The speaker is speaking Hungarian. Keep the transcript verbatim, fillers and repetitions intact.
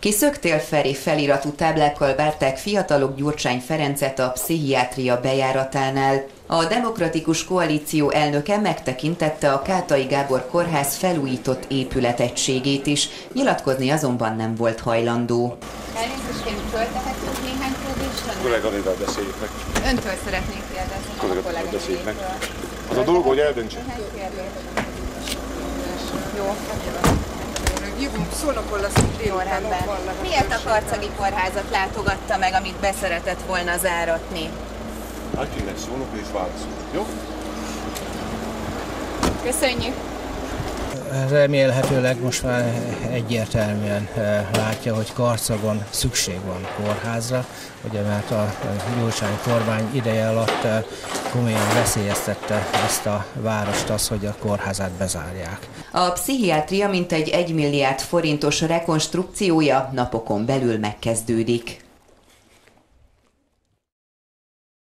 Kiszöktél, Feri feliratú táblákkal várták fiatalok Gyurcsány Ferencet a pszichiátria bejáratánál. A Demokratikus Koalíció elnöke megtekintette a Kátai Gábor kórház felújított épületegységét is, nyilatkozni azonban nem volt hajlandó. Elnézést, föltehetünk néhány kérdést? Kolléganével beszéljük meg. Öntől szeretnék kérdezni. Kolléganével beszéljük meg. Az a dolga, hogy eldöntse. Jó. Jövünk, Szolnokon leszünk délután. Miért a Karcagi kórházat látogatta meg, amit beszeretett volna záratni? Akinek szólok és válaszol. Jó? Köszönjük! Remélhetőleg most már egyértelműen látja, hogy Karcagon szükség van kórházra, ugye, mert a Gyurcsány kormány ideje alatt komolyan veszélyeztette ezt a várost az, hogy a kórházát bezárják. A pszichiátria mintegy egy milliárd forintos rekonstrukciója napokon belül megkezdődik.